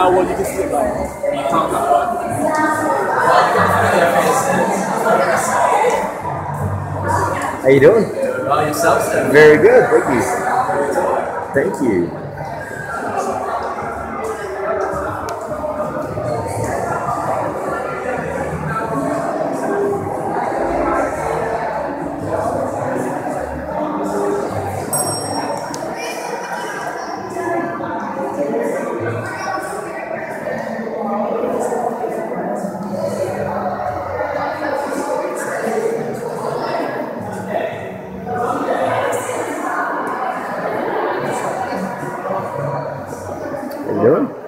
well, you can see it like when you talk about How you doing? well, yourself, sir. Very good, thank you. Thank you. How you doing?